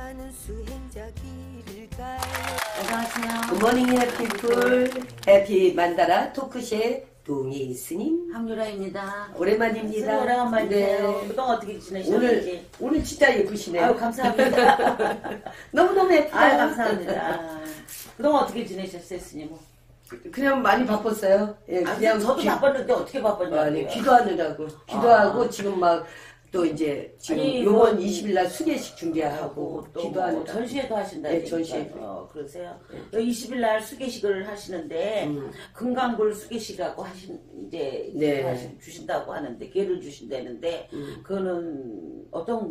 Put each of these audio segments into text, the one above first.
안녕하세요. 굿모닝 해피풀 해피 만다라 토크쇼의 동희 스님 함유라입니다. 오랜만입니다. 오랜만이에요. 네. 그동안 어떻게 지내셨는지. 오늘 진짜 예쁘시네요. 아유 감사합니다. 너무너무 예뻐요. 아유 감사합니다. 그동안 어떻게 지내셨어요, 스님? 그냥 많이 바빴어요. 예, 그냥 저도 바빴는데 어떻게 바빴냐고요. 아니, 기도하느라고 지금 막 또 이제 지금 아니, 요번 뭐, 20일날 수계식 준비하고 또 기도하느라고. 전시회도 하신다. 네, 전시회. 그러세요. 20일날 수계식을 하시는데 금강불 수계식하고 이제 네. 주신다고 하는데 개를 주신다는데 그거는 어떤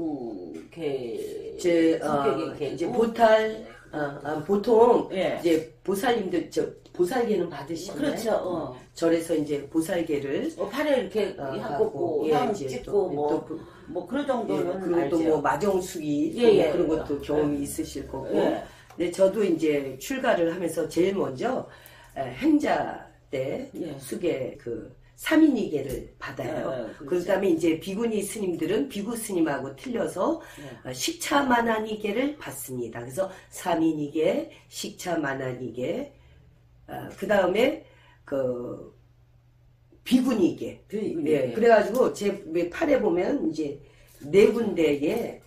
성격의 개? 이제 보통 예. 이제 보살님들 보살개는 받으시나요? 그렇죠. 절에서 이제 보살개를 팔에 이렇게 하고 예, 향 이제 찍고 또 뭐 그런 정도는 그리고 알죠. 또 뭐 마정수기 예, 그런 것도 경험이 있으실 거고. 예. 근데 저도 이제 출가를 하면서 제일 먼저 행자 때 수계 그 3인이계를 받아요. 그렇죠. 그다음에 이제 비구니 스님들은 비구 스님하고 틀려서 식차만한이계를 받습니다. 그래서 3인이계, 식차만한이계, 그 다음에 그 비구니계. 예, 그래가지고 제 팔에 보면 이제 네 군데에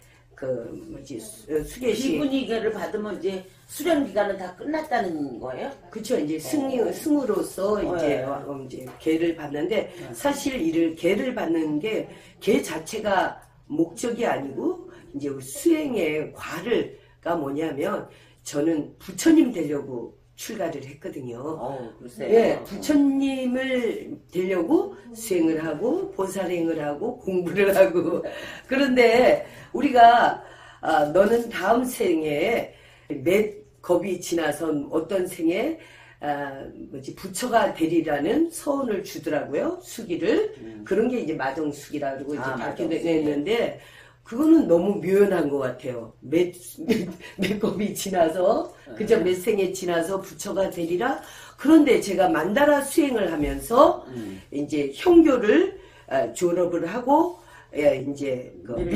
수계식. 비구니계를 받으면 이제 수련 기간은 다 끝났다는 거예요? 그렇죠. 이제 승으로서 이제 계를 받는데 사실 계를 받는 게 계 자체가 목적이 아니고 이제 수행의 과를가 뭐냐면 저는 부처님 되려고 출가를 했거든요. 글쎄요. 예, 부처님을 되려고 수행을 하고 보살행을 하고 공부를 하고 그런데 우리가 너는 다음 생에 몇 겁이 지나선 어떤 생에 부처가 되리라는 서원을 주더라고요. 수기를. 그런 게 이제 마정수기라 그러고 이제 밝혀냈는데 그거는 너무 묘연한 것 같아요. 몇 겁이 지나서 그저 몇 생에 지나서 부처가 되리라. 그런데 제가 만다라 수행을 하면서 이제 형교를 졸업을 하고 이제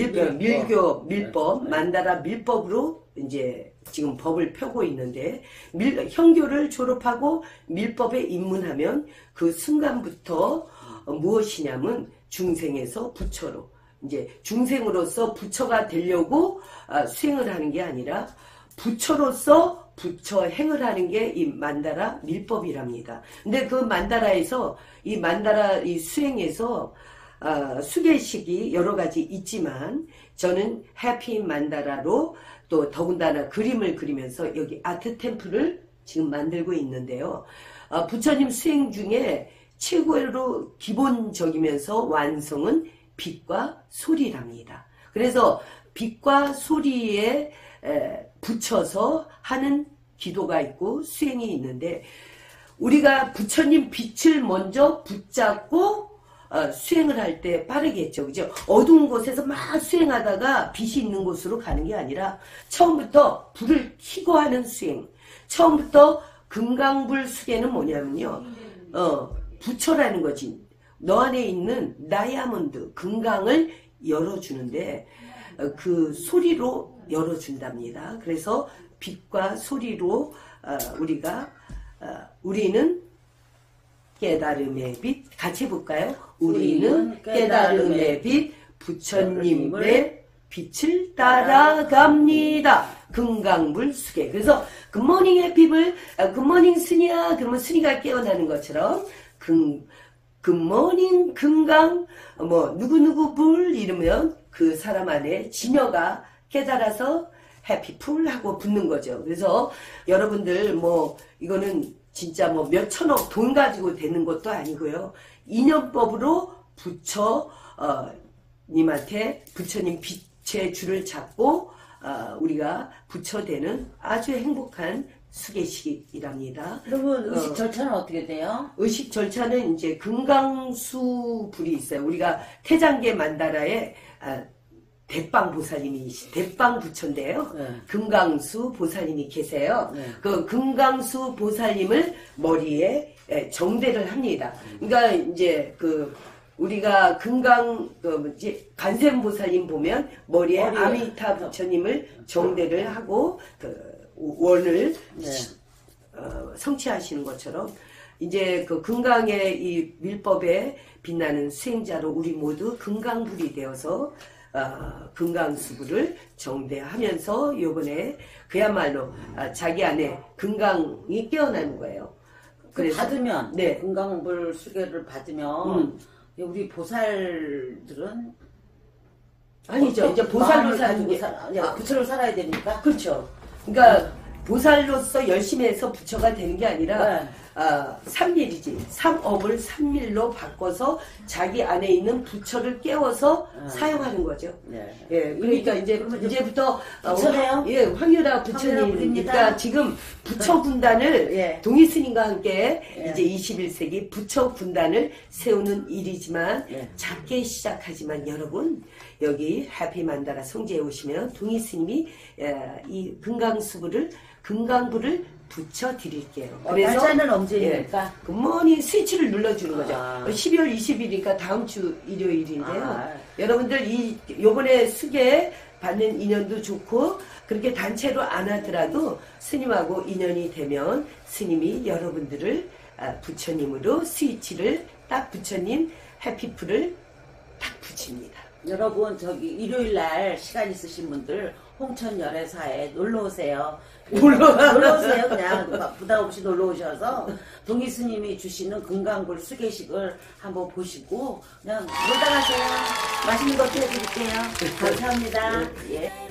밀법 만다라 밀법으로 이제 지금 법을 펴고 있는데 형교를 졸업하고 밀법에 입문하면 그 순간부터 무엇이냐면 중생에서 부처로 이제 중생으로서 부처가 되려고 수행을 하는 게 아니라 부처로서 부처행을 하는 게 이 만다라 밀법이랍니다. 근데 그 만다라에서 이 만다라 이 수행에서 수계식이 여러 가지 있지만 저는 해피 만다라로 또 더군다나 그림을 그리면서 여기 아트 템플을 지금 만들고 있는데요. 부처님 수행 중에 최고로 기본적이면서 완성은 빛과 소리랍니다. 그래서 빛과 소리에 붙여서 하는 기도가 있고 수행이 있는데 우리가 부처님 빛을 먼저 붙잡고 수행을 할 때 빠르겠죠. 그죠? 어두운 곳에서 막 수행하다가 빛이 있는 곳으로 가는 게 아니라 처음부터 불을 켜고 하는 수행. 처음부터 금강불 수계는 뭐냐면요. 부처라는 거지. 너 안에 있는 다이아몬드, 금강을 열어주는데 그 소리로 열어준답니다. 그래서 빛과 소리로 우리는 깨달음의 빛 같이 해볼까요? 우리는 깨달음의 빛 부처님의 빛을 따라갑니다. 금강불 수계. 그래서 굿모닝 해피불 굿모닝 스니야 그러면 스니가 깨어나는 것처럼 굿모닝 금강 누구누구 불 이러면 그 사람 안에 지녀가 깨달아서 해피풀 하고 붙는 거죠. 그래서 여러분들 이거는 진짜 몇 천억 돈 가지고 되는 것도 아니고요. 인연법으로 부처님한테 부처님 빛의 줄을 잡고 우리가 부처되는 아주 행복한 수계식이랍니다. 그러면 의식 절차는 어떻게 돼요? 의식 절차는 이제 금강수 불이 있어요. 우리가 태장계 만다라에 대빵 보살님이 대빵 부처인데요. 금강수 보살님이 계세요. 그 금강수 보살님을 머리에 정대를 합니다. 그러니까 이제 우리가 금강 관세음보살님 보면 머리에 머리에. 아미타 부처님을 정대를 하고 그 원을 네. 성취하시는 것처럼 이제 그 금강의 이 밀법에 빛나는 수행자로 우리 모두 금강불이 되어서 금강수구를 정대하면서 요번에 그야말로 자기 안에 금강이 깨어나는 거예요. 그래서 받으면 네. 금강불 수계를 받으면 우리 보살들은 아니죠. 이제 보살로 마음을 사는 게 가지고 부처로 살아야 됩니까? 그렇죠. 그러니까 보살로서 열심히 해서 부처가 되는 게 아니라 네. 삼밀이지. 삼업을 삼밀로 바꿔서 자기 안에 있는 부처를 깨워서 사용하는 거죠. 네. 예, 그러니까 이제부터 부처네요? 예, 황유라 부처님이니까 부릅니다. 지금 부처 군단을 예. 동희 스님과 함께 예. 이제 21세기 부처 군단을 세우는 일이지만 예. 작게 시작하지만 여러분 여기 해피만다라 성지에 오시면 동희 스님이 이 금강불을 붙여 드릴게요. 날짜는 언제입니까? 굿모닝 스위치를 눌러주는 거죠. 아. 12월 20일이니까 다음 주 일요일인데요. 아. 여러분들 요번에 수계 받는 인연도 좋고 그렇게 단체로 안 하더라도 스님하고 인연이 되면 스님이 여러분들을 부처님으로 스위치를 딱 부처님 해피풀을 딱 붙입니다. 여러분 저기 일요일 날 시간 있으신 분들 홍천 열애사에 놀러 오세요. 놀러 오세요. 그냥 부담 없이 놀러 오셔서 동희 스님이 주시는 금강불 수계식을 한번 보시고 그냥 놀다 가세요. 맛있는 거 해드릴게요. 감사합니다. 예.